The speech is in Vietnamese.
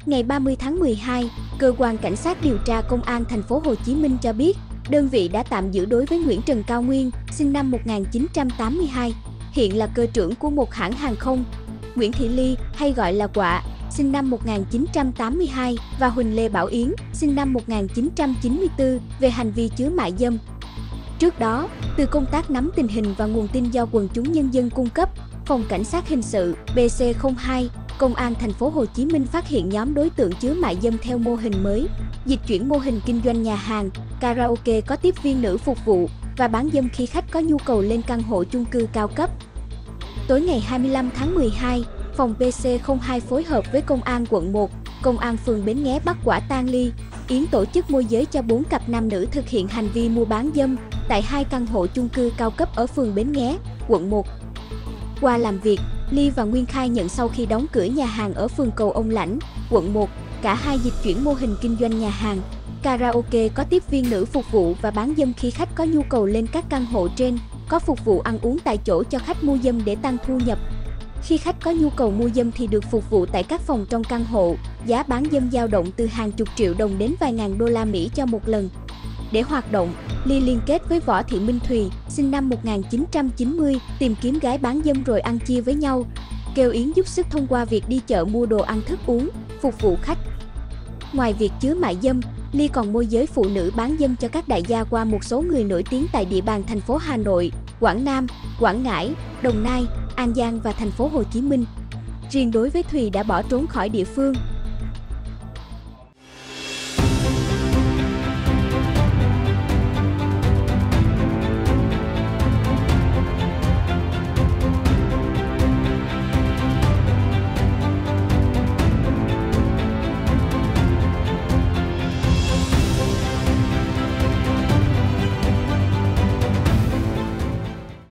Ngày 30 tháng 12, cơ quan cảnh sát điều tra công an thành phố Hồ Chí Minh cho biết, đơn vị đã tạm giữ đối với Nguyễn Trần Cao Nguyên, sinh năm 1982, hiện là cơ trưởng của một hãng hàng không, Nguyễn Thị Ly, hay gọi là Quạ, sinh năm 1982 và Huỳnh Lê Bảo Yến, sinh năm 1994 về hành vi chứa mại dâm. Trước đó, từ công tác nắm tình hình và nguồn tin do quần chúng nhân dân cung cấp, Phòng Cảnh sát Hình sự BC02, Công an thành phố Hồ Chí Minh phát hiện nhóm đối tượng chứa mại dâm theo mô hình mới, dịch chuyển mô hình kinh doanh nhà hàng, karaoke có tiếp viên nữ phục vụ và bán dâm khi khách có nhu cầu lên căn hộ chung cư cao cấp. Tối ngày 25 tháng 12, Phòng BC02 phối hợp với Công an quận 1, Công an phường Bến Nghé bắt quả tang Ly, Yến tổ chức môi giới cho 4 cặp nam nữ thực hiện hành vi mua bán dâm tại 2 căn hộ chung cư cao cấp ở phường Bến Nghé, quận 1. Qua làm việc, Ly và Nguyên khai nhận sau khi đóng cửa nhà hàng ở phường Cầu Ông Lãnh, quận 1, cả hai dịch chuyển mô hình kinh doanh nhà hàng, karaoke có tiếp viên nữ phục vụ và bán dâm khi khách có nhu cầu lên các căn hộ trên, có phục vụ ăn uống tại chỗ cho khách mua dâm để tăng thu nhập. Khi khách có nhu cầu mua dâm thì được phục vụ tại các phòng trong căn hộ, giá bán dâm dao động từ hàng chục triệu đồng đến vài ngàn đô la Mỹ cho một lần. Để hoạt động, Ly liên kết với Võ Thị Minh Thùy, sinh năm 1990, tìm kiếm gái bán dâm rồi ăn chia với nhau, kêu Yến giúp sức thông qua việc đi chợ mua đồ ăn thức uống, phục vụ khách. Ngoài việc chứa mại dâm, Ly còn môi giới phụ nữ bán dâm cho các đại gia qua một số người nổi tiếng tại địa bàn thành phố Hà Nội, Quảng Nam, Quảng Ngãi, Đồng Nai, An Giang và thành phố Hồ Chí Minh. Riêng đối với Thùy đã bỏ trốn khỏi địa phương,